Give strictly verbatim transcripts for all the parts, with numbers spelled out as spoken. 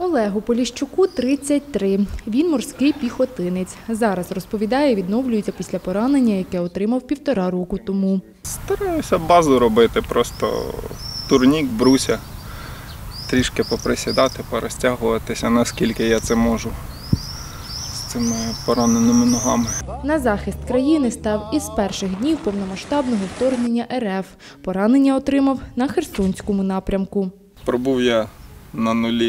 Олегу Поліщуку тридцять три. Він морський піхотинець. Зараз, розповідає, відновлюється після поранення, яке отримав півтора року тому. Стараюся базу робити, просто турнік, бруся, трішки поприсідати, порозтягуватися, наскільки я це можу з цими пораненими ногами. На захист країни став із перших днів повномасштабного вторгнення ер еф. Поранення отримав на Херсонському напрямку. Пробув я на нулі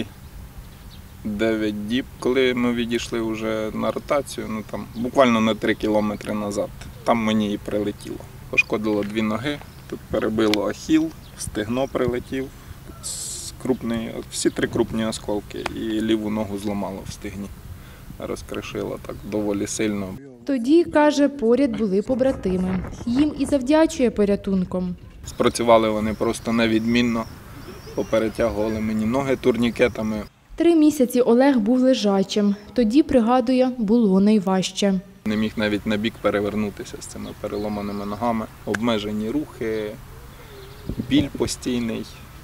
дев'ять діб, коли ми відійшли вже на ротацію, ну там буквально на три кілометри назад. Там мені і прилетіло. Пошкодило дві ноги, тут перебило ахіл, стегно прилетів, крупний, всі три крупні осколки і ліву ногу зламало в стегні. Розкришило так доволі сильно. Тоді, каже, поряд були побратими. Їм і завдячує порятунком. Спрацювали вони просто невідмінно, поперетягували мені ноги турнікетами. Три місяці Олег був лежачим. Тоді, пригадує, було найважче. Не міг навіть на бік перевернутися з цими переломаними ногами. Обмежені рухи, біль постійний.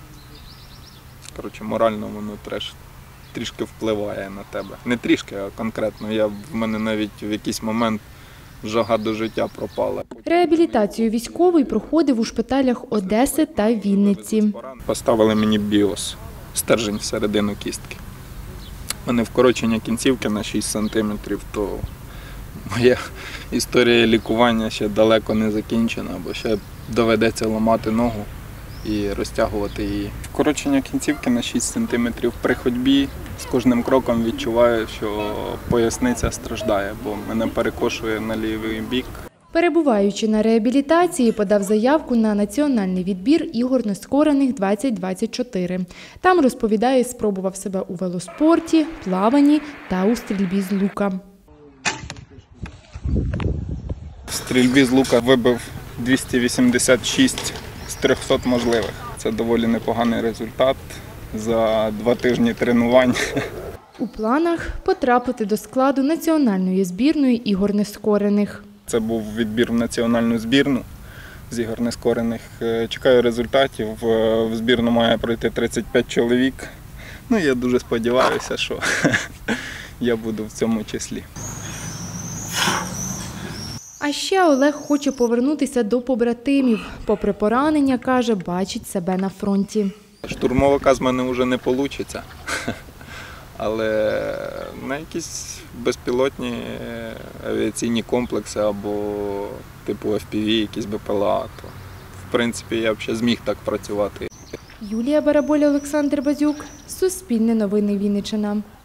Коротше, морально воно треш, трішки впливає на тебе. Не трішки, а конкретно. Я, в мене навіть в якийсь момент жага до життя пропала. Реабілітацію військовий проходив у шпиталях Одеси та Вінниці. Поставили мені біос, стержень всередину кістки. У мене вкорочення кінцівки на шість сантиметрів, то моя історія лікування ще далеко не закінчена, бо ще доведеться ламати ногу і розтягувати її. Вкорочення кінцівки на шість сантиметрів при ходьбі. З кожним кроком відчуваю, що поясниця страждає, бо мене перекошує на лівий бік. Перебуваючи на реабілітації, подав заявку на національний відбір ігор нескорених двадцять двадцять чотири. Там, розповідає, спробував себе у велоспорті, плаванні та у стрільбі з лука. В стрільбі з лука вибив двісті вісімдесят шість з трьохсот можливих. Це доволі непоганий результат за два тижні тренувань. У планах потрапити до складу національної збірної ігор нескорених. Це був відбір в національну збірну з ігор нескорених. Чекаю результатів. В збірну має пройти тридцять п'ять чоловік. Ну, я дуже сподіваюся, що я буду в цьому числі. А ще Олег хоче повернутися до побратимів. Попри поранення, каже, бачить себе на фронті. Штурмовика з мене вже не вийде, але на якісь безпілотні авіаційні комплекси або типу еф пі ві, якісь бе пе ел а, то в принципі я б ще зміг так працювати. Юлія Бараболя, Олександр Базюк, Суспільне новини Вінниччина.